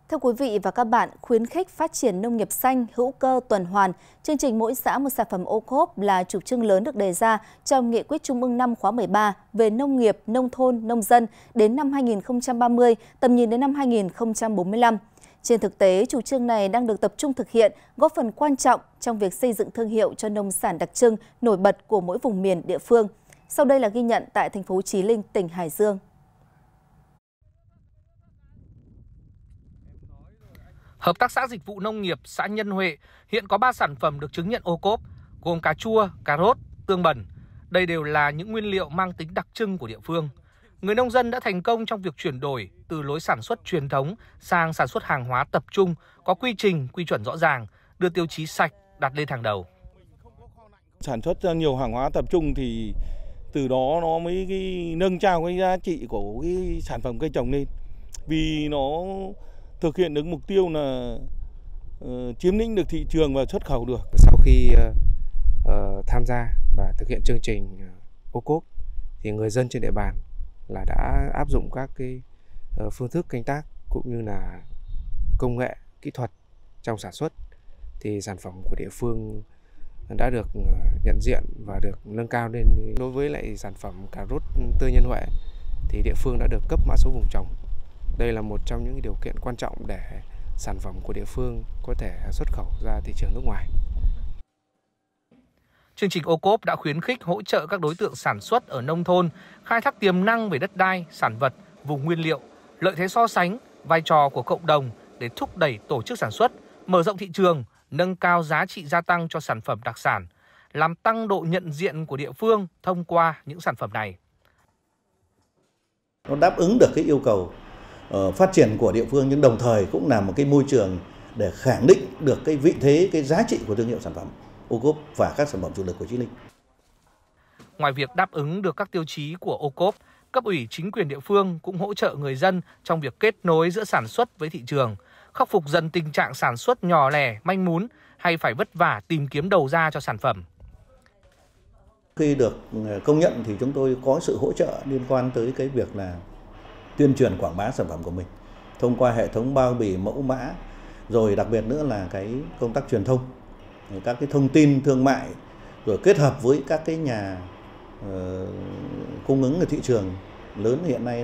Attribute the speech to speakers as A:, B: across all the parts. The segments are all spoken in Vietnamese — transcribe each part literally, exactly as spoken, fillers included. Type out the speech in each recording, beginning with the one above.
A: Thưa quý vị và các bạn, khuyến khích phát triển nông nghiệp xanh, hữu cơ, tuần hoàn, chương trình mỗi xã một sản phẩm ô cốp là chủ trương lớn được đề ra trong Nghị quyết Trung ương năm khóa mười ba về nông nghiệp, nông thôn, nông dân đến năm hai nghìn không trăm ba mươi, tầm nhìn đến năm hai nghìn không trăm bốn mươi lăm. Trên thực tế, chủ trương này đang được tập trung thực hiện, góp phần quan trọng trong việc xây dựng thương hiệu cho nông sản đặc trưng, nổi bật của mỗi vùng miền địa phương. Sau đây là ghi nhận tại thành phố Chí Linh, tỉnh Hải Dương.
B: Hợp tác xã dịch vụ nông nghiệp xã Nhân Huệ hiện có ba sản phẩm được chứng nhận ô cốp, gồm cà chua, cà rốt, tương bần. Đây đều là những nguyên liệu mang tính đặc trưng của địa phương. Người nông dân đã thành công trong việc chuyển đổi từ lối sản xuất truyền thống sang sản xuất hàng hóa tập trung, có quy trình, quy chuẩn rõ ràng, đưa tiêu chí sạch đặt lên hàng đầu.
C: Sản xuất ra nhiều hàng hóa tập trung thì từ đó nó mới cái nâng cao cái giá trị của cái sản phẩm cây trồng lên, vì nó thực hiện được mục tiêu là uh, chiếm lĩnh được thị trường và xuất khẩu được.
D: Sau khi uh, uh, tham gia và thực hiện chương trình ô cốp thì người dân trên địa bàn là đã áp dụng các cái uh, phương thức canh tác cũng như là công nghệ kỹ thuật trong sản xuất, thì sản phẩm của địa phương đã được uh, nhận diện và được nâng cao lên. Đối với lại sản phẩm cà rốt tươi Nhân Huệ thì địa phương đã được cấp mã số vùng trồng. Đây là một trong những điều kiện quan trọng để sản phẩm của địa phương có thể xuất khẩu ra thị trường nước ngoài.
B: Chương trình ô cốp đã khuyến khích hỗ trợ các đối tượng sản xuất ở nông thôn khai thác tiềm năng về đất đai, sản vật, vùng nguyên liệu, lợi thế so sánh, vai trò của cộng đồng để thúc đẩy tổ chức sản xuất, mở rộng thị trường, nâng cao giá trị gia tăng cho sản phẩm đặc sản, làm tăng độ nhận diện của địa phương thông qua những sản phẩm này.
E: Nó đáp ứng được cái yêu cầu uh, phát triển của địa phương, nhưng đồng thời cũng là một cái môi trường để khẳng định được cái vị thế, cái giá trị của thương hiệu sản phẩm ô cốp và các sản phẩm chủ lực của Chí Linh.
B: Ngoài việc đáp ứng được các tiêu chí của ô cốp, cấp ủy chính quyền địa phương cũng hỗ trợ người dân trong việc kết nối giữa sản xuất với thị trường, khắc phục dần tình trạng sản xuất nhỏ lẻ, manh mún hay phải vất vả tìm kiếm đầu ra cho sản phẩm.
E: Khi được công nhận thì chúng tôi có sự hỗ trợ liên quan tới cái việc là tuyên truyền quảng bá sản phẩm của mình thông qua hệ thống bao bì, mẫu mã, rồi đặc biệt nữa là cái công tác truyền thông, các cái thông tin thương mại, rồi kết hợp với các cái nhà uh, cung ứng ở thị trường lớn hiện nay.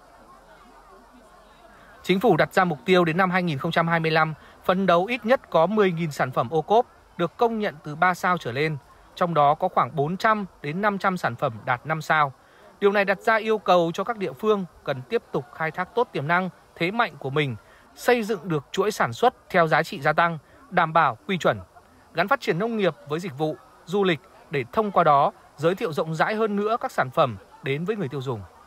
B: Chính phủ đặt ra mục tiêu đến năm hai nghìn không trăm hai mươi lăm, phấn đấu ít nhất có mười nghìn sản phẩm ô cốp được công nhận từ ba sao trở lên, trong đó có khoảng bốn trăm đến năm trăm sản phẩm đạt năm sao. Điều này đặt ra yêu cầu cho các địa phương cần tiếp tục khai thác tốt tiềm năng, thế mạnh của mình, xây dựng được chuỗi sản xuất theo giá trị gia tăng, đảm bảo quy chuẩn, gắn phát triển nông nghiệp với dịch vụ, du lịch để thông qua đó giới thiệu rộng rãi hơn nữa các sản phẩm đến với người tiêu dùng.